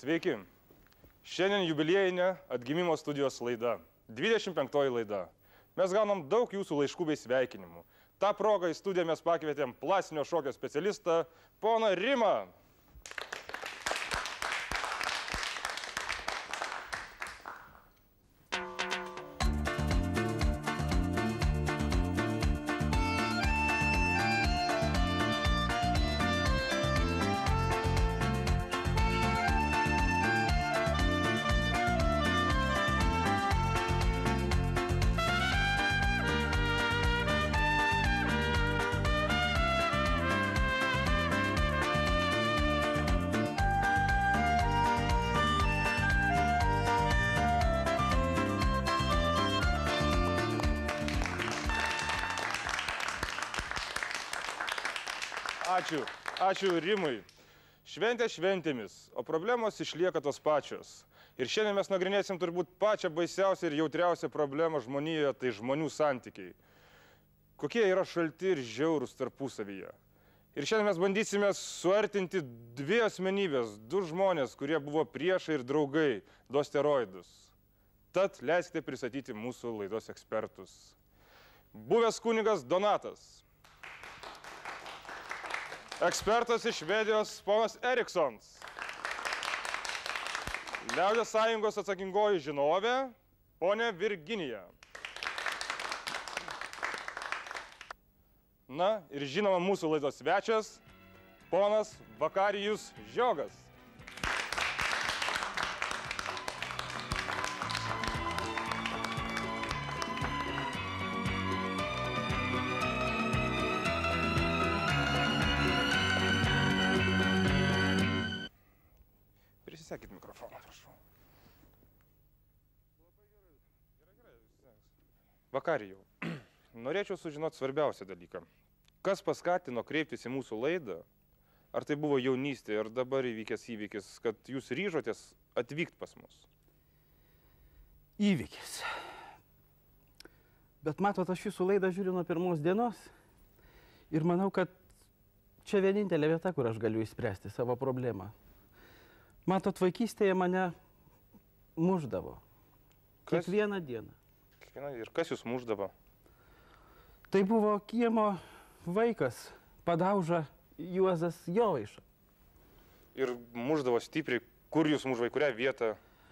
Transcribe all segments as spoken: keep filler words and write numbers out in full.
Sveiki. Šiandien jubiliejinė atgimimo studijos laida. dvidešimt penktoji laida. Mes gaunam daug jūsų laiškų bei sveikinimų. Ta proga į studiją mes pakvietėm plastinio šokio specialistą, poną Rimą. Ačiū. Ačiū Rimui. Šventė šventėmis, o problemos išlieka tos pačios. Ir šiandien mes nagrinėsim turbūt pačią baisiausią ir jautriausią problemą žmonijoje, tai žmonių santykiai. Kokie yra šalti ir žiaurūs tarpusavyje. Ir šiandien mes bandysime suartinti dvi asmenybės, du žmonės, kurie buvo priešai ir draugai, du asteroidus. Tad leiskite pristatyti mūsų laidos ekspertus. Buvęs kunigas Donatas. Ekspertas iš Švedijos ponas Eriksons. Liaudies sąjungos atsakingoji žinovė ponė Virginija. Na ir žinoma mūsų laidos svečias ponas Vakarijus Žiogas. Prisisekit mikrofoną, prašau. Labai gerai. Gerai, gerai. Vakarijau, norėčiau sužinoti svarbiausią dalyką. Kas paskatino kreiptis į mūsų laidą? Ar tai buvo jaunystė ir dabar įvykęs įvykis, kad jūs ryžotės atvykti pas mus? Įvykis. Bet matot, aš jūsų laidą žiūriu nuo pirmos dienos ir manau, kad čia vienintelė vieta, kur aš galiu išspręsti savo problemą. Matot, vaikystėje mane muždavo. Kas? Kiekvieną dieną. Kiekvieną... Ir kas jūs muždavo? Tai buvo kiemo vaikas, Padauža Juozas Jovaiša. Ir muždavo stipriai. Kur jūs muždavo, į kurią vietą?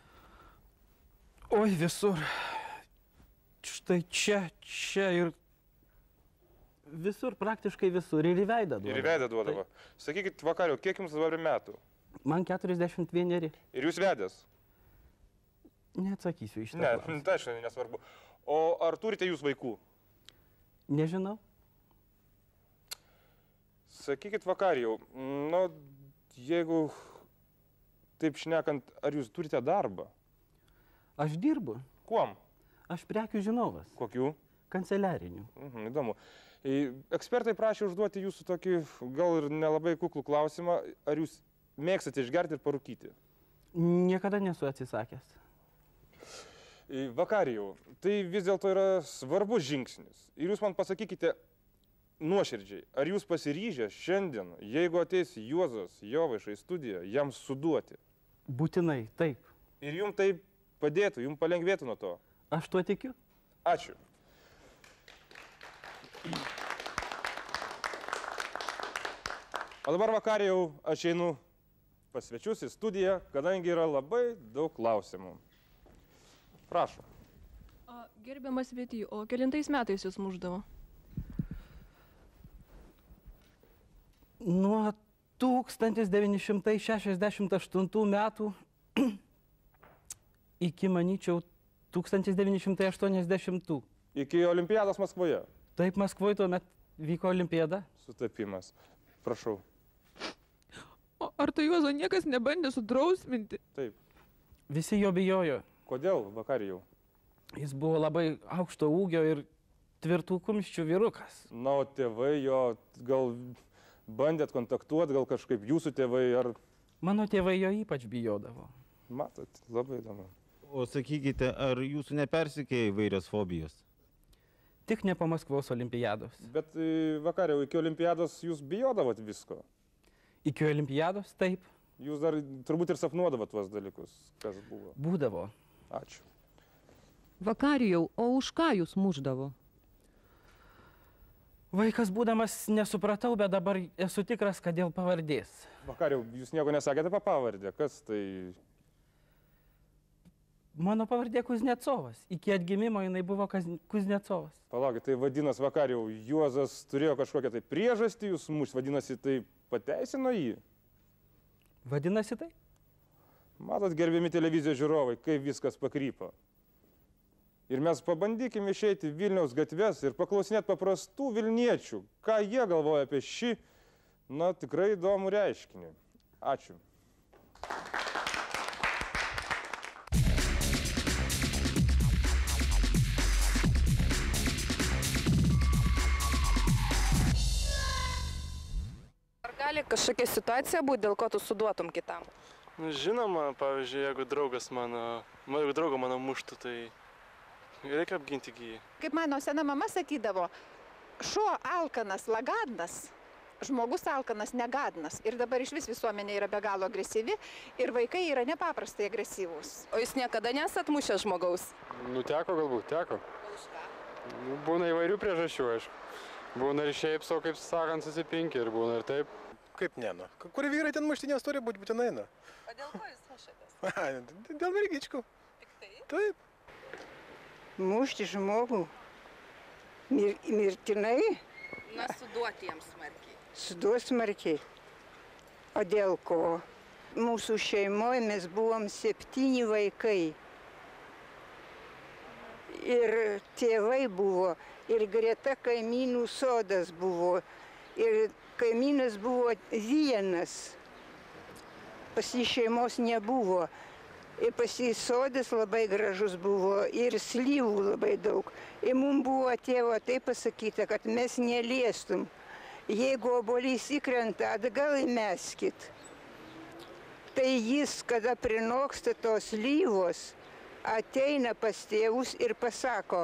Oi, visur. Štai čia, čia ir... Visur, praktiškai visur. Ir į veidą duodavo. Ir į veidą duodavo. Tai... Sakykit, Vakariau, kiek jums dabar metų? Man keturiasdešimt vieneri. Ir jūs vedęs? Neatsakysiu iš tą Ne, klausimą. tai šiandien nesvarbu. O ar turite jūs vaikų? Nežinau. Sakykit, Vakarijau, nu, jeigu taip šnekant, ar jūs turite darbą? Aš dirbu. Kuom? Aš prekių žinovas. Kokių? Kanceliarinių. Mhm, įdomu. Ekspertai prašė užduoti jūsų tokį gal ir nelabai kuklų klausimą, ar jūs mėgstate išgerti ir parūkyti? Niekada nesu atsisakęs. Vakarijau, tai vis dėlto yra svarbus žingsnis. Ir jūs man pasakykite nuoširdžiai, ar jūs pasiryžę šiandien, jeigu ateis Juozas Jovaiša į studiją, jam suduoti? Būtinai, taip. Ir jums tai padėtų, jums palengvėtų nuo to? Aš tuo tikiu. Ačiū. O dabar, Vakarijau, aš einu pas svečius į studiją, kadangi yra labai daug klausimų. Prašau. Gerbiamas Vėty, o kelintais metais jūs muždavo? Nuo tūkstantis devyni šimtai šešiasdešimt aštuntų metų iki, manyčiau, tūkstantis devyni šimtai aštuoniasdešimtų. Iki olimpiados Maskvoje? Taip, Maskvoje tuomet vyko olimpiada. Sutapimas. Prašau. O ar tai Juozo niekas nebandė sudrausminti? Taip. Visi jo bijojo. Kodėl, Vakarijau? Jis buvo labai aukšto ūgio ir tvirtų kumščių vyrukas. Na, o tėvai jo gal bandėt kontaktuoti, gal kažkaip jūsų tėvai ar... Mano tėvai jo ypač bijodavo. Matot, labai įdomu. O sakykite, ar jūsų nepersikėja įvairios fobijos? Tik ne po Maskvos olimpiados. Bet, Vakariau, iki olimpiados jūs bijodavot visko? Iki olimpiados taip. Jūs dar turbūt ir sapnuodavot tuos dalykus, kas buvo. Būdavo. Ačiū. Vakarijau, o už ką jūs muždavo? Vaikas būdamas nesupratau, bet dabar esu tikras, kad dėl pavardės. Vakariau, jūs nieko nesakėte apie pavardę, kas tai... Mano pavardė Kuznecovas. Iki atgimimo jinai buvo Kuznecovas. Palaukit, tai vadinasi, Vakariau, Juozas turėjo kažkokią tai priežastį jūs mušti, vadinasi, tai pateisino jį? Vadinasi tai? Matot, gerbiami televizijos žiūrovai, kaip viskas pakrypo. Ir mes pabandykime išeiti Vilniaus gatves ir paklausinėti paprastų Vilniečių, ką jie galvoja apie šį, na, tikrai įdomų reiškinį. Ačiū. Ar gali kažkokia situacija būti, dėl ko tu suduotum kitam? Nu, žinoma, pavyzdžiui, jeigu draugas mano, jeigu draugo mano muštų, tai reikia apginti jį. Kaip mano sena mama sakydavo, šuo alkanas lagadnas, žmogus alkanas negadnas. Ir dabar iš vis visuomenė yra be galo agresyvi ir vaikai yra nepaprastai agresyvūs. O jūs niekada nesat mušęs žmogaus? Nu, teko galbūt, teko. Už ką? Nu, būna įvairių priežasčių, aišku. Būna ir šiaip savo, kaip sakant, susipinki ir būna ir taip. Kaip ne, nu? Kur vyrai ten muštinės turi būti būtinai, nu? O dėl ko jūs mušėtės? Dėl mergičkų. Tik tai? Taip. Mušti žmogų mir, mirtinai, Na, suduoti jiems smarkiai. suduos smarkiai. O dėl ko? Mūsų šeimoje mes buvom septyni vaikai. Ir tėvai buvo, ir greta kaimynų sodas buvo, ir kaimynas buvo vienas. Pas jį šeimos nebuvo. Ir pas jį sodas labai gražus buvo ir slyvų labai daug. Ir mums buvo tėvo taip pasakyta, kad mes neliestum. Jeigu obuolys įkrenta, atgal įmeskit. Tai jis, kada prinoksta tos slyvos, ateina pas tėvus ir pasako,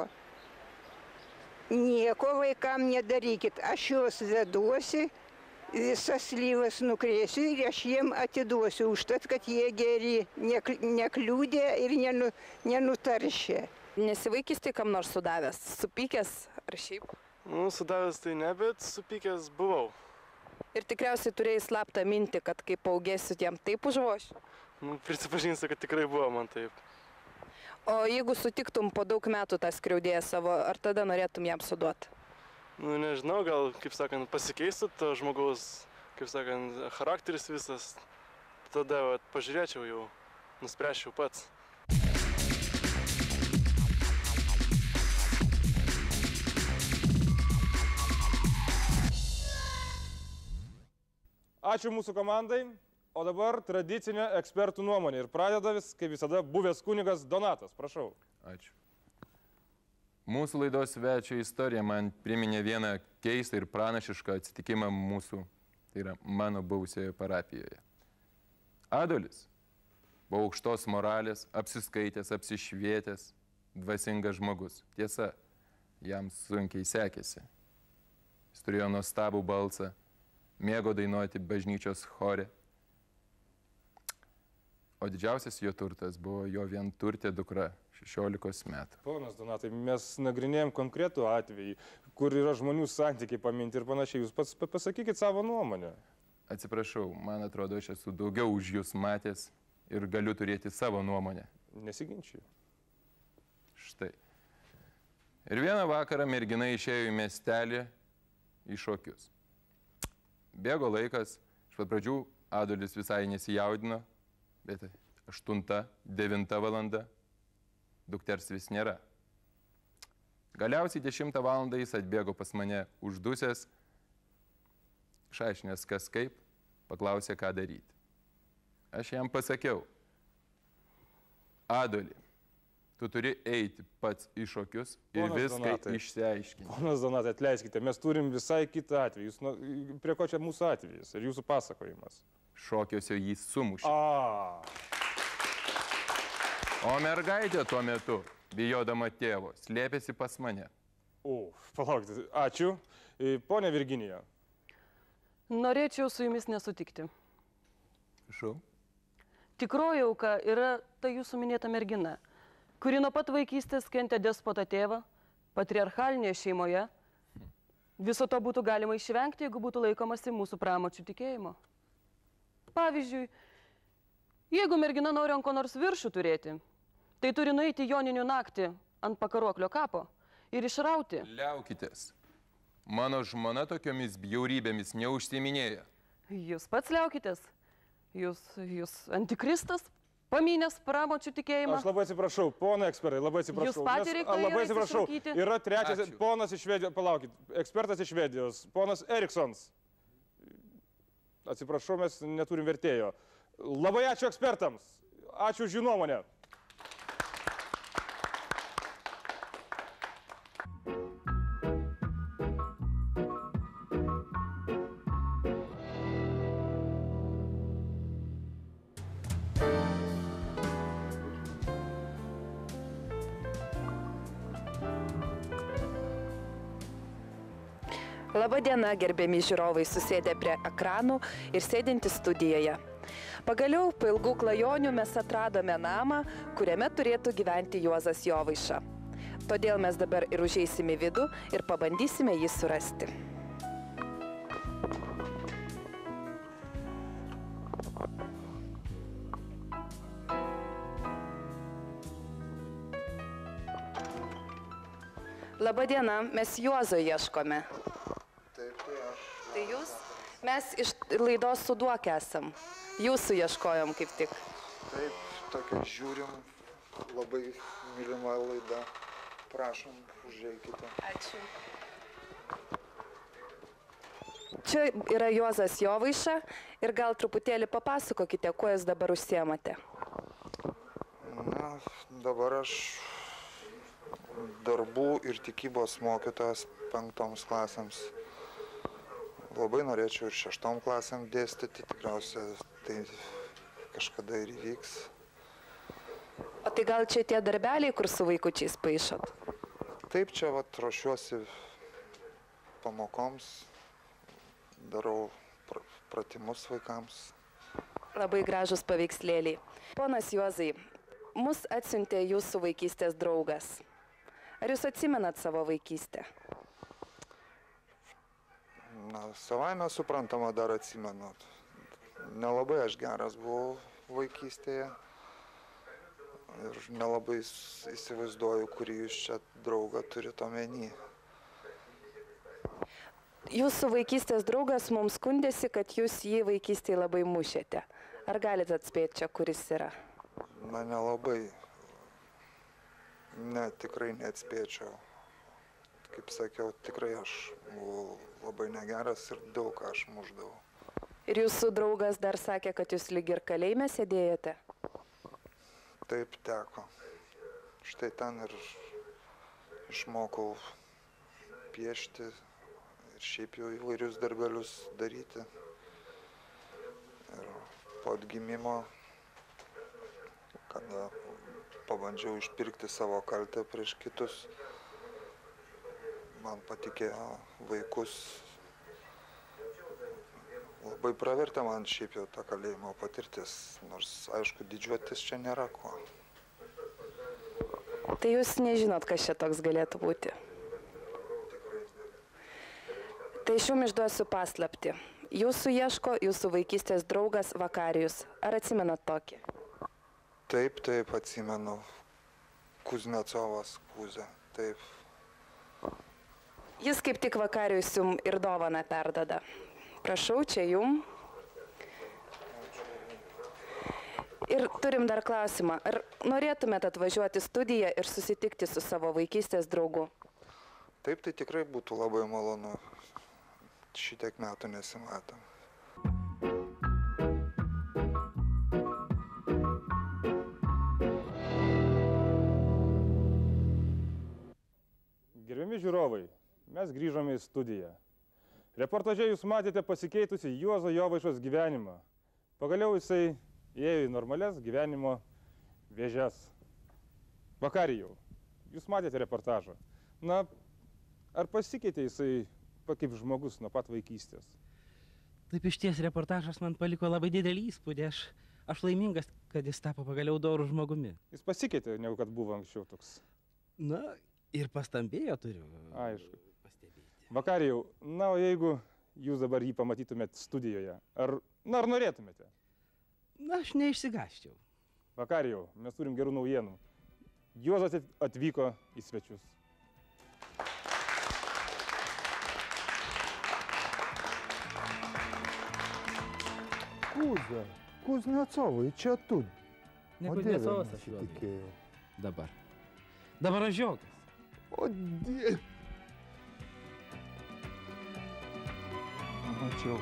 nieko vaikam nedarykit, aš juos veduosi, visas slyvas nukrėsiu ir aš jiem atiduosiu užtat, kad jie geri, nekliūdė ir nenu, nenutaršė. Nesivaikystė kam nors sudavęs, supykęs ar šiaip? Nu, sudavęs tai ne, bet supykęs buvau. Ir tikriausiai turėjai slaptą mintį, kad kai paugėsiu jam taip užvošiu? Nu, prisipažinsiu, kad tikrai buvo man taip. O jeigu sutiktum po daug metų tą skriaudėją savo, ar tada norėtum jam suduoti? Nu, nežinau, gal, kaip sakant, pasikeistų to žmogaus, kaip sakant, charakteris visas. Tada vat, pažiūrėčiau jau, nuspręsčiau pats. Ačiū mūsų komandai, o dabar tradicinė ekspertų nuomonė. Ir pradeda vis, kaip visada, buvęs kunigas Donatas. Prašau. Ačiū. Mūsų laidos svečio istorija man priminė vieną keistą ir pranašišką atsitikimą mūsų, tai yra mano buvusioje parapijoje. Adolis buvo aukštos moralės, apsiskaitęs, apsišvietęs, dvasingas žmogus. Tiesa, jam sunkiai sekėsi. Jis turėjo nuostabų balsą, mėgo dainuoti bažnyčios chore. O didžiausias jo turtas buvo jo vienturtė dukra, šešiolikos metų. Ponas Donatai, mes nagrinėjom konkretų atvejį, kur yra žmonių santykiai paminti ir panašiai. Jūs pats pasakykit savo nuomonę. Atsiprašau, man atrodo, aš esu daugiau už jūs matęs ir galiu turėti savo nuomonę. Nesiginčiu. Štai. Ir vieną vakarą mergina išėjo į miestelį į šokius. Bėgo laikas, iš pat pradžių Adolis visai nesijaudino, bet aštunta, devinta valanda, dukters vis nėra. Galiausiai dešimtą valandą jis atbėgo pas mane uždusęs, išaiškinęs kas kaip, paklausė, ką daryti. Aš jam pasakiau, Adoli, tu turi eiti pats į šokius ir Ponas viską Donatai, išsiaiškinti. Ponas Donatai, atleiskite, mes turim visai kitą atvejį. Jūs, nu, prie ko čia mūsų atvejis ir jūsų pasakojimas? Šokiuose jį sumušė. A. O mergaitė tuo metu, bijodama tėvo, slėpėsi pas mane. O, palaukite, ačiū. Pone Virginija. Norėčiau su jumis nesutikti. Prašau. Tikroji auka yra ta jūsų minėta mergina, kuri nuo pat vaikystės kentė despotą tėvą, patriarchalinėje šeimoje. Viso to būtų galima išvengti, jeigu būtų laikomasi mūsų pramočių tikėjimo. Pavyzdžiui, jeigu mergina nori ant ko nors viršų turėti, tai turi nueiti joninių naktį ant pakaruoklio kapo ir išrauti. Liaukitės. Mano žmona tokiomis bjaurybėmis neužsiiminėja. Jūs pats liaukitės. Jūs, jūs antikristas, pamynęs pramočių tikėjimą. Aš labai atsiprašau, ponai ekspertai, labai atsiprašau. Jūs patį reiktų Labai atsiprašau, yra trečias, Ačiū. ponas iš Švedijos, palaukit, ekspertas iš Švedijos, ponas Eriksons. Atsiprašau, mes neturim vertėjo. Labai ačiū ekspertams, ačiū už jų nuomonę. Labadiena, gerbiami žiūrovai, susėdę prie ekranų ir sėdinti studijoje. Pagaliau, po ilgų klajonių mes atradome namą, kuriame turėtų gyventi Juozas Jovaiša. Todėl mes dabar ir užeisime į vidų ir pabandysime jį surasti. Labadiena, mes Juozo ieškome. Taip, tai aš. Tai jūs? Mes iš laidos Suduok esam. Jūsų ieškojom kaip tik. Taip, tokia žiūrim, labai mylima laida. Prašom, užeikite. Ačiū. Čia yra Juozas Jovaiša ir gal truputėlį papasakokite, kuo jūs dabar užsiemate. Na, dabar aš darbų ir tikybos mokytojas penktoms klasėms. Labai norėčiau ir šeštom klasėm dėstyti, tikriausiai tai kažkada ir įvyks. O tai gal čia tie darbeliai, kur su vaikučiais paišot? Taip, čia vat ruošiuosi pamokoms, darau pr pratimus vaikams. Labai gražus paveikslėliai. Ponas Juozai, mus atsiuntė jūsų vaikystės draugas. Ar jūs atsimenat savo vaikystę? Na, savaime suprantama, dar atsimenu. Nelabai aš geras buvau vaikystėje ir nelabai įsivaizduoju, kurį jūs čia draugą turite omeny. Jūsų vaikystės draugas mums skundėsi, kad jūs jį vaikystėje labai mušėte. Ar galite atspėti čia, kuris yra? Na, nelabai. Ne, tikrai neatspėčiau. Kaip sakiau, tikrai aš buvau labai negeras ir daug ką aš mušdavau. Ir jūsų draugas dar sakė, kad jūs lyg ir kalėjime sėdėjote? Taip teko. Štai ten ir išmokau piešti ir šiaip jau įvairius darbelius daryti. Ir po atgimimo, kada pabandžiau išpirkti savo kaltę prieš kitus, man patikėjo vaikus. Labai pravertė man šiaip jau tą kalėjimo patirtis, nors aišku, didžiuotis čia nėra ko. Tai jūs nežinot, kas čia toks galėtų būti? Tai aš jums išduosiu paslaptį. Jūsų ieško jūsų vaikystės draugas Vakarijus. Ar atsimenat tokį? Taip, taip, atsimenu. Kuznecovas Kuzė, taip. Jis kaip tik Vakarijus jums ir dovaną perdada. Prašau, čia jum. Ir turim dar klausimą. Ar norėtumėt atvažiuoti į studiją ir susitikti su savo vaikystės draugu? Taip, tai tikrai būtų labai malonu. Šitiek metų nesimatom. Gerbiami žiūrovai, mes grįžome į studiją. Reportaže jūs matėte pasikeitusi Juozo Jovaišos gyvenimą. Pagaliau jisai įėjo į normalias gyvenimo vėžes. Vakarijau, jūs matėte reportažą. Na, ar pasikeitė jisai kaip žmogus nuo pat vaikystės? Taip iš ties reportažas man paliko labai didelį įspūdį. Aš, aš laimingas, kad jis tapo pagaliau dorų žmogumi. Jis pasikeitė, negu kad buvo anksčiau toks. Na, ir pastambėjo turiu. Aišku. Vakarijau, na, o jeigu jūs dabar jį pamatytumėt studijoje, ar, na, ar norėtumėte? Na, aš neišsigąsčiau. Vakarijau, mes turim gerų naujienų. Juozas atvyko į svečius. Kuzia, Kuznecovai, čia tu. Ne O Kuznecovas Dieve, aš juo nesitikėjau. Dabar. Dabar aš žiokas. O Dieve. Mačiau.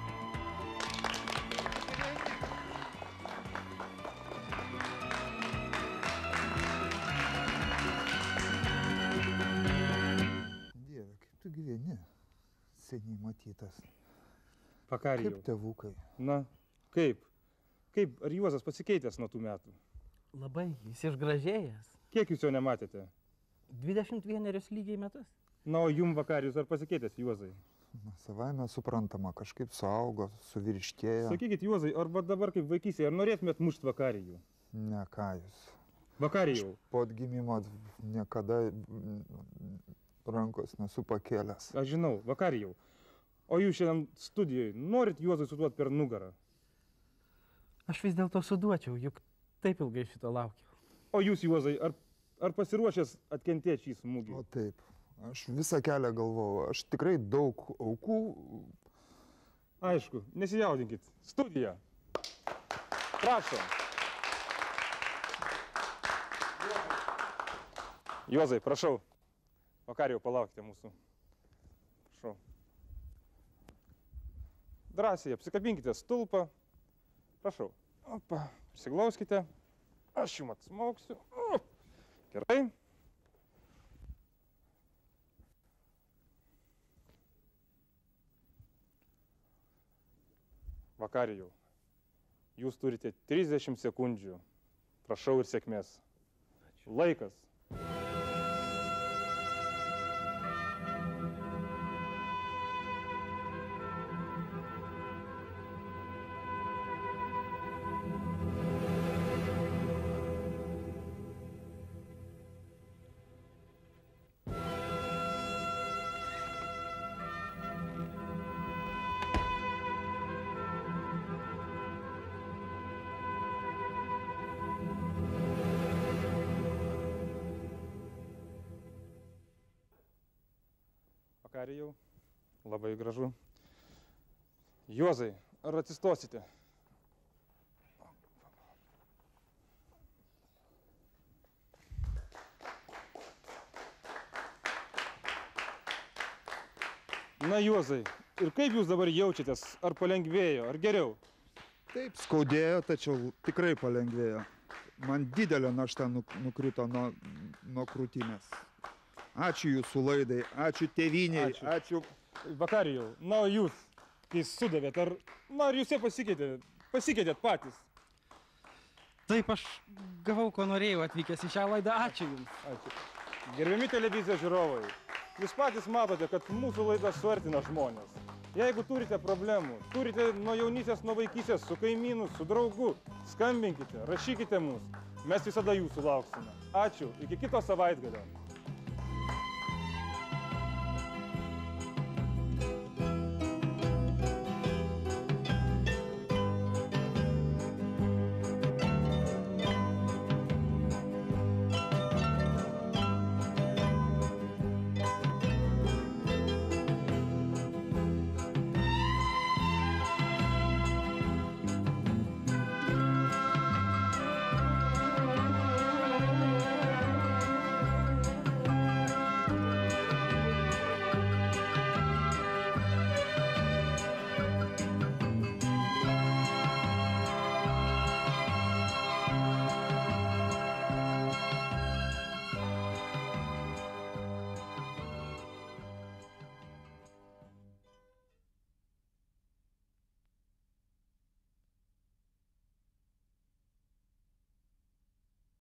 Dieve, kaip tu gyveni, seniai matytas. Vakarijau. Kaip tėvukai? Na, kaip? Kaip, ar Juozas pasikeitęs nuo tų metų? Labai, jis išgražėjęs. Kiek jūs jo nematėte? dvidešimt vienerius lygiai metus. Na, o jum, Vakarijus, ar pasikeitęs Juozai? Na, savaime suprantama, kažkaip suaugo, suvirštėjo. Sakykit, Juozai, arba dabar kaip vaikystėje, ar norėtumėt mušti Vakarijų? Ne, ką jūs. Vakarijau. Aš po atgimimo niekada rankos nesu pakėlęs. Aš žinau, Vakarijau. O jūs šiandien studijoje norit Juozui suduot per nugarą? Aš vis dėlto suduočiau, juk taip ilgai šito laukiau. O jūs, Juozai, ar, ar pasiruošęs atkentėti šį smūgį? O taip. Aš visą kelią galvojau. Aš tikrai daug aukų. Aišku, nesijaudinkit. Studija. Prašom. Juozai, prašau. Vakarijau, palaukite mūsų. Prašau. Drąsiai apsikabinkite stulpą. Prašau. Opa, pasiglauskite. Aš jums atsmauksiu. Gerai. Vakarijau, jūs turite trisdešimt sekundžių. Prašau ir sėkmės. Laikas. Vakarijau, labai gražu. Juozai, ar atsistosite? Na, Juozai, ir kaip jūs dabar jaučiatės? Ar palengvėjo, ar geriau? Taip, skaudėjo, tačiau tikrai palengvėjo. Man didelė našta nukrito nuo, nuo krūtinės. Ačiū jūsų laidai, ačiū tėvynei, ačiū. ačiū. Vakarijau, na, o jūs, kai sudavėt, ar, na, ar jūs jie pasikeitėt, pasikeitėt patys? Taip, aš gavau, ko norėjau atvykęs į šią laidą. Ačiū jums. Ačiū. Gerbiami televizijos žiūrovai, jūs patys matote, kad mūsų laida suartina žmonės. Jeigu turite problemų, turite nuo jaunystės, nuo vaikystės, su kaimynu, su draugu, skambinkite, rašykite mums. Mes visada jūsų lauksime. Ačiū, iki kito savaitgalio.